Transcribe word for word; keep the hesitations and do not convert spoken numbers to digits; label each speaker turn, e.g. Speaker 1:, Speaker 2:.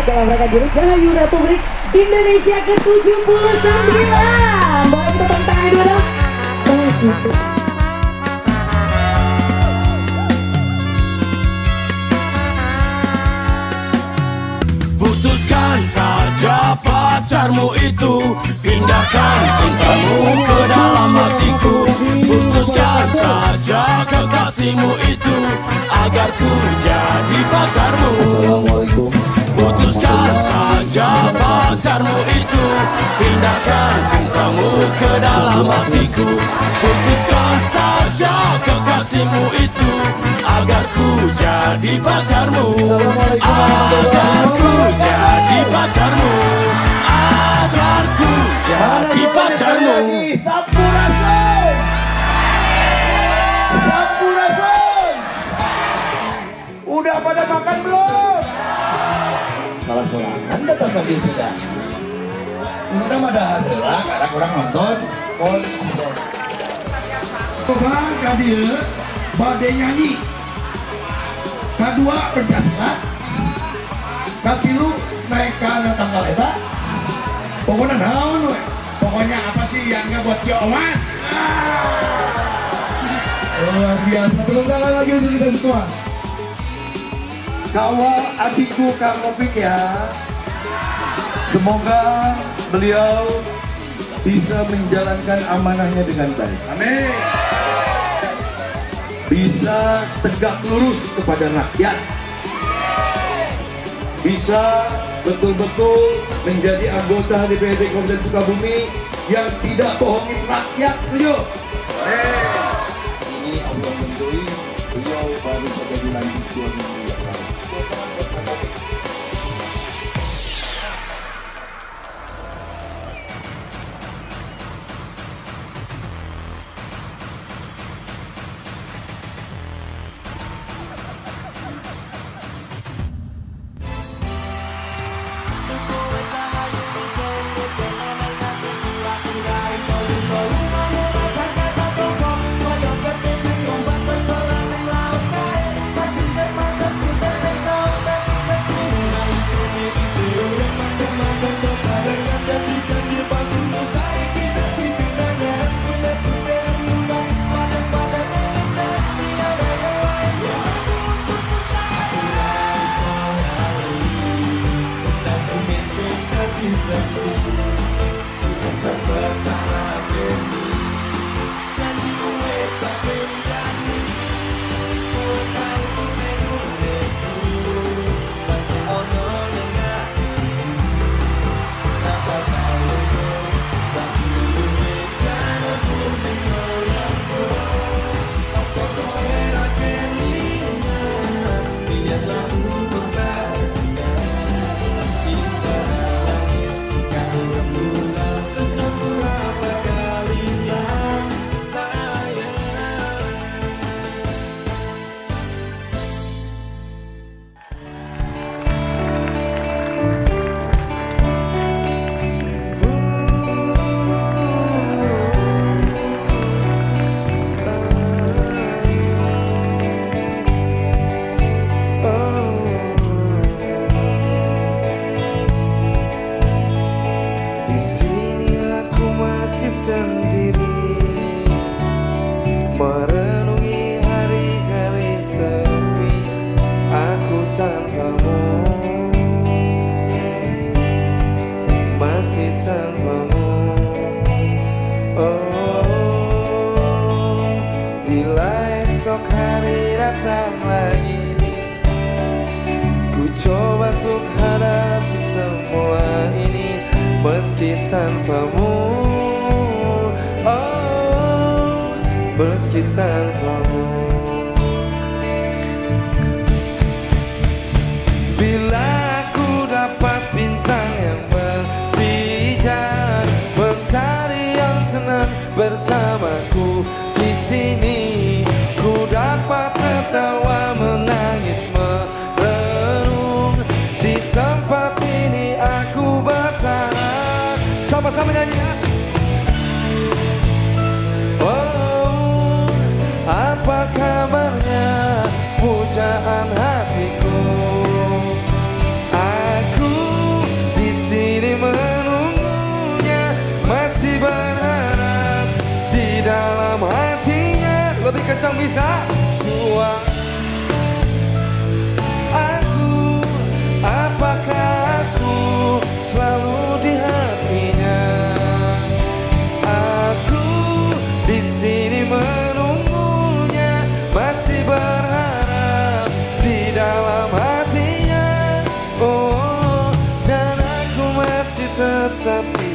Speaker 1: dalam rangka Dirgahayu Republik Indonesia ke tujuh puluh sembilan. Boleh kita tepuk tangan dulu?
Speaker 2: Putuskan saja pacarmu itu, pindahkan cintamu ke dalam hatiku. Putuskan saja kekasihmu itu, agar ku jadi pacarmu. Putuskan saja pacarmu itu, pindahkan cintamu ke dalam hatiku. Putuskan saja kekasihmu itu, agar ku jadi pacarmu. Agar ku jadi pacarmu. Agar ku jadi pacarmu.
Speaker 3: Sampurasun, Sampurasun. Udah pada makan belum? Salah sorangan datang lagi sudah. Udah pada adalah karena kurang nonton konser. Coba kadir badai nyanyi. Kedua pencaksilat. Katilu naik ke tanggal eta. Pokoknya naon we. Pokoknya apa sih yang nggak buat Cio Omas? Luar biasa. Tepuk tangan lagi untuk kita semua. Kawal adikku Kang Opik ya. Semoga beliau bisa menjalankan amanahnya dengan baik. Amin. Bisa tegak lurus kepada rakyat. Bisa betul-betul menjadi anggota D P R D Kabupaten Sukabumi yang tidak bohongin rakyat. Setuju? Eh, ini Allah meridhoi, beliau baru saja dilantik dua minggu yang lalu.
Speaker 4: Meski tanpamu, oh, meski tanpamu. Bila aku dapat bintang yang berpijak, mentari yang tenang bersamaku di sini, ku dapat tertawa, menangis, merenung. Di tempat ini aku bertahan. Sama-sama nyanyi ya. Oh, apa kabarnya pujaan hatiku? Aku kencang bisa. Suara aku, apakah aku selalu di hatinya? Aku di sini menunggunya, masih berharap di dalam hatinya. Oh, dan aku masih tetap di